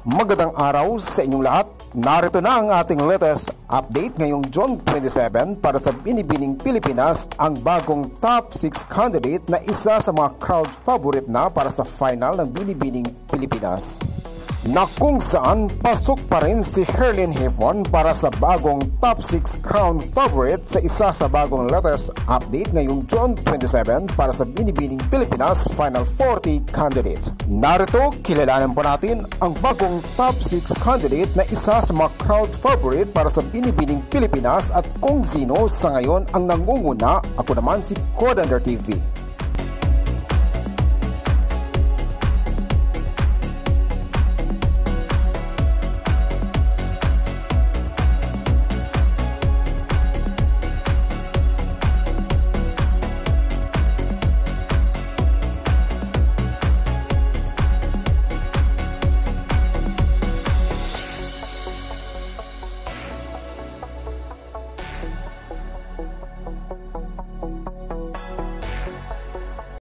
Magandang araw sa inyong lahat. Narito na ang ating latest update ngayong June 27 para sa Binibining Pilipinas, ang bagong top 6 candidate na isa sa mga crowd favorite na para sa final ng Binibining Pilipinas. Na kung saan pasok pa rin si Herlene Hipon para sa bagong top 6 crown favorite sa isa sa bagong latest update ngayong June 27 para sa Binibining Pilipinas Final 40 candidate. Narito, kilalanin po natin ang bagong top 6 candidate na isa sa mga crowd favorite para sa Binibining Pilipinas at kung sino sa ngayon ang nangunguna. Ako naman si Codander TV.